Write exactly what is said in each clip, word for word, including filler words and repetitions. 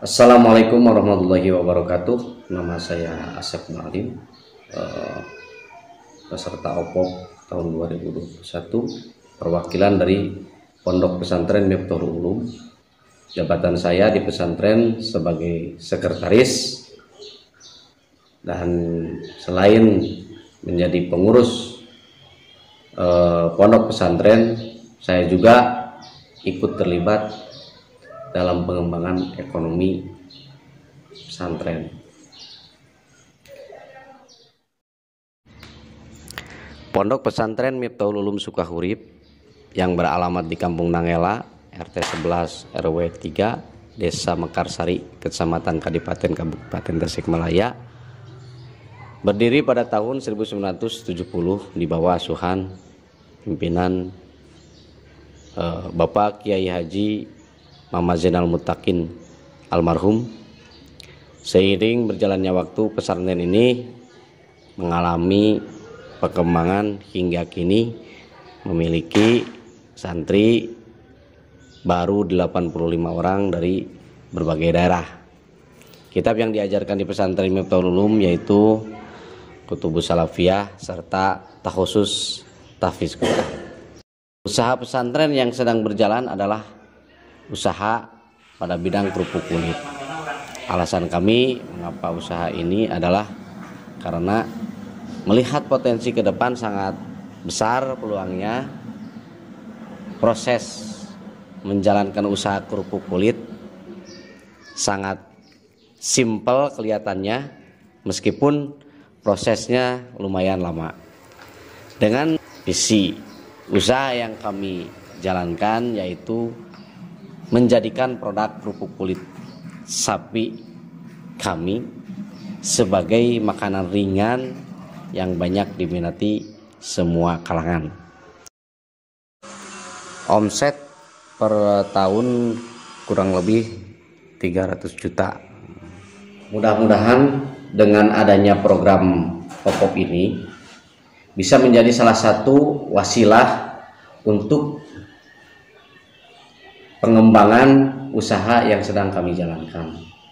Assalamualaikum warahmatullahi wabarakatuh. Nama saya Asep Mualim, eh, peserta O P O K tahun dua ribu dua puluh satu, perwakilan dari Pondok Pesantren Miftahul Ulum. Jabatan saya di pesantren sebagai sekretaris, dan selain menjadi pengurus eh, pondok pesantren, saya juga ikut terlibat dalam pengembangan ekonomi pesantren. Pondok Pesantren Miftahul Ulum Sukahurib yang beralamat di Kampung Nangela, R T sebelas R W tiga, Desa Mekarsari, Kecamatan Kadipaten, Kabupaten Tasikmalaya, berdiri pada tahun seribu sembilan ratus tujuh puluh di bawah asuhan pimpinan eh, Bapak Kiai Haji Mama Zainal Mutakin almarhum. Seiring berjalannya waktu, pesantren ini mengalami perkembangan hingga kini memiliki santri baru delapan puluh lima orang dari berbagai daerah. Kitab yang diajarkan di pesantren Miftahul Ulum yaitu Kutubus Salafiyah serta Takhusus Tahfiz Quran. Usaha pesantren yang sedang berjalan adalah usaha pada bidang kerupuk kulit. Alasan kami mengapa usaha ini adalah karena melihat potensi ke depan sangat besar peluangnya. Proses menjalankan usaha kerupuk kulit sangat simpel kelihatannya, meskipun prosesnya lumayan lama. Dengan visi usaha yang kami jalankan yaitu menjadikan produk kerupuk kulit sapi kami sebagai makanan ringan yang banyak diminati semua kalangan. Omset per tahun kurang lebih tiga ratus juta. Mudah-mudahan dengan adanya program O P O K ini bisa menjadi salah satu wasilah untuk pengembangan usaha yang sedang kami jalankan.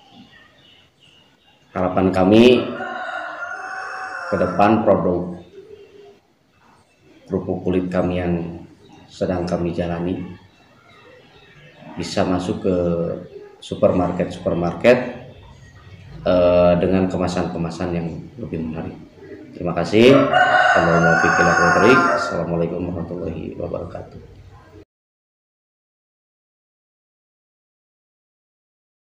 Harapan kami ke depan produk kerupuk kulit kami yang sedang kami jalani bisa masuk ke supermarket-supermarket eh, dengan kemasan-kemasan yang lebih menarik. Terima kasih. Assalamualaikum warahmatullahi wabarakatuh.